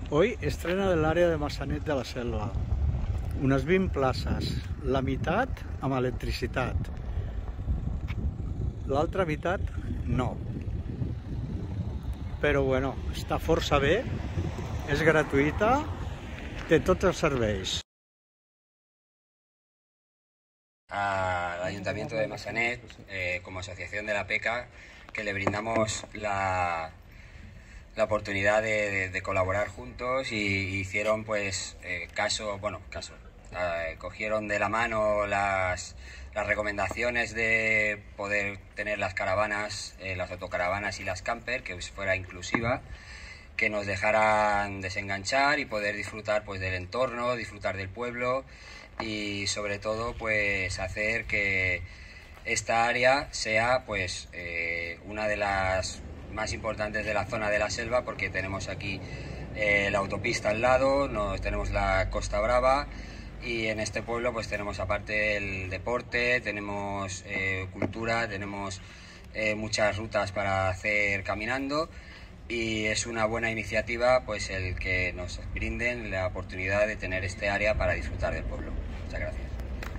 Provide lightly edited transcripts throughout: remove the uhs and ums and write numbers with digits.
Hoy estrena del área de Massanet de la Selva. Unes 20 places, la meitat amb electricitat, l'altra meitat no. Però bueno, està força bé, és gratuïta, té tots els serveis. Al Ayuntamiento de Massanet, como asociación de la PECA, que le brindamos la oportunidad de colaborar juntos y hicieron pues cogieron de la mano las recomendaciones de poder tener las caravanas, las autocaravanas y las camper, que fuera inclusiva, que nos dejaran desenganchar y poder disfrutar pues del entorno, disfrutar del pueblo y sobre todo pues hacer que esta área sea pues una de las más importantes de la zona de la selva, porque tenemos aquí la autopista al lado, tenemos la Costa Brava y en este pueblo pues tenemos aparte el deporte, tenemos cultura, tenemos muchas rutas para hacer caminando y es una buena iniciativa pues el que nos brinden la oportunidad de tener este área para disfrutar del pueblo. Muchas gracias.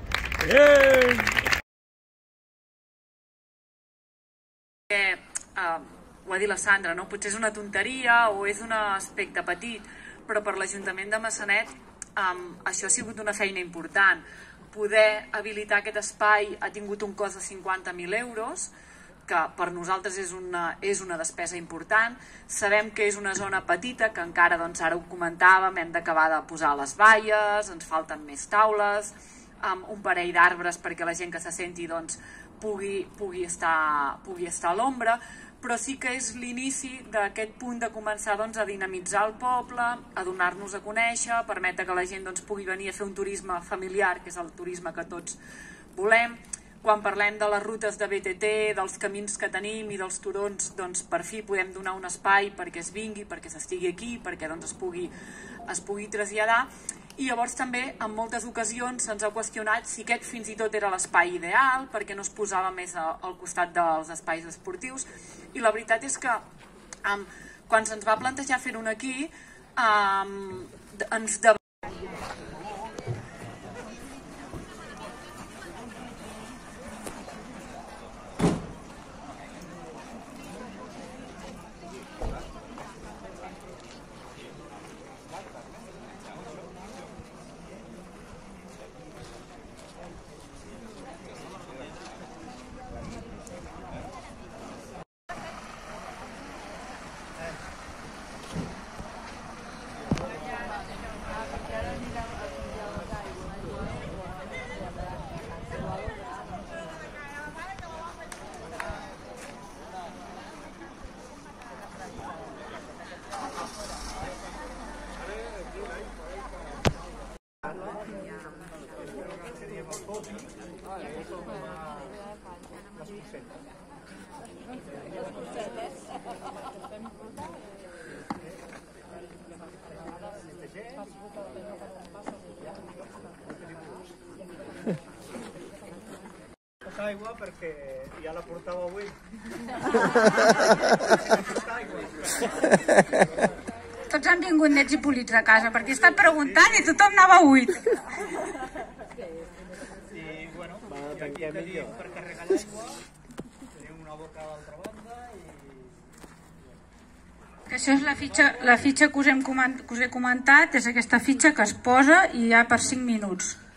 Ho ha dit la Sandra, no? Potser és una tonteria o és un aspecte petit, però per l'Ajuntament de Massanet això ha sigut una feina important. Poder habilitar aquest espai ha tingut un cost de 50.000 euros, que per nosaltres és una despesa important. Sabem que és una zona petita, que encara, doncs, ara ho comentàvem, hem d'acabar de posar les valles, ens falten més taules, un parell d'arbres perquè la gent que se senti doncs, pugui estar a l'ombra, però sí que és l'inici d'aquest punt de començar doncs, a dinamitzar el poble, a donar-nos a conèixer, permetre que la gent doncs, pugui venir a fer un turisme familiar, que és el turisme que tots volem. Quan parlem de les rutes de BTT, dels camins que tenim i dels turons, doncs, per fi podem donar un espai perquè es vingui, perquè s'estigui aquí, perquè doncs, es pugui traslladar. I llavors també en moltes ocasions se'ns ha qüestionat si aquest fins i tot era l'espai ideal, perquè no es posava més al costat dels espais esportius, i la veritat és que quan se'ns va plantejar fer-ho aquí ens aigua perquè ja la portava avui. Tots han vingut nets i polits a casa perquè he estat preguntant i tothom anava buit. I bueno, aquí tenim per carregar l'aigua, tenim una boca a l'altra banda i... Això és la fitxa que us he comentat, és aquesta fitxa que es posa i ja per 5 minuts.